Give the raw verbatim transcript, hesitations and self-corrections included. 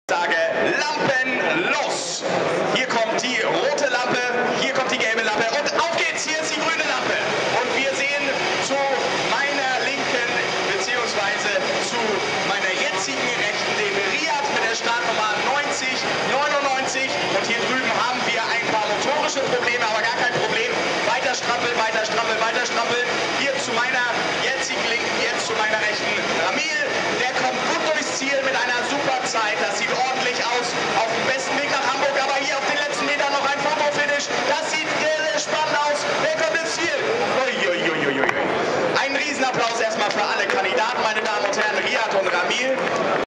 Sage Lampen los! Hier kommt die rote Lampe, hier kommt die gelbe Lampe und auf geht's, hier ist die grüne Lampe. Und wir sehen zu meiner linken beziehungsweise zu meiner jetzigen rechten den Riad mit der Startnummer neunzig neunundneunzig und hier drüben haben wir ein paar motorische Probleme, aber gar kein Problem. Weiter strampeln, weiter strampeln, weiter strampeln.